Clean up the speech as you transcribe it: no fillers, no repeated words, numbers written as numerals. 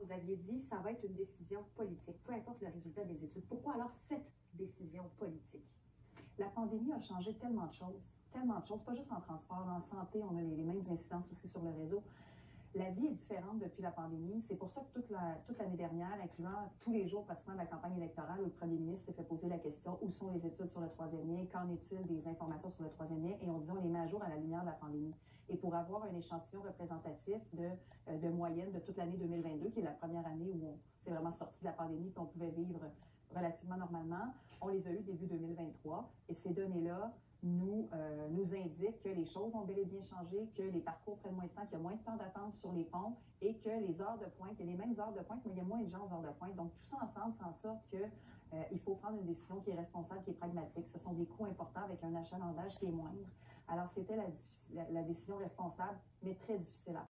Vous aviez dit ça va être une décision politique, peu importe le résultat des études. Pourquoi alors cette décision politique? La pandémie a changé tellement de choses, pas juste en transport, en santé, on a les mêmes incidences aussi sur le réseau. La vie est différente depuis la pandémie. C'est pour ça que toute l'année dernière, incluant tous les jours pratiquement de la campagne électorale, où le premier ministre s'est fait poser la question où sont les études sur le troisième lien, qu'en est-il des informations sur le troisième lien, et on dit on les met à jour à la lumière de la pandémie. Et pour avoir un échantillon représentatif de moyenne de toute l'année 2022, qui est la première année où on s'est vraiment sorti de la pandémie et qu'on pouvait vivre relativement normalement, on les a eu début 2023, et ces données-là nous indiquent que les choses ont bel et bien changé, que les parcours prennent moins de temps, qu'il y a moins de temps d'attente sur les ponts et que les heures de pointe, il y a les mêmes heures de pointe, mais il y a moins de gens aux heures de pointe. Donc, tout ça ensemble fait en sorte qu'il faut prendre une décision qui est responsable, qui est pragmatique. Ce sont des coûts importants avec un achalandage qui est moindre. Alors, c'était la décision responsable, mais très difficile à prendre.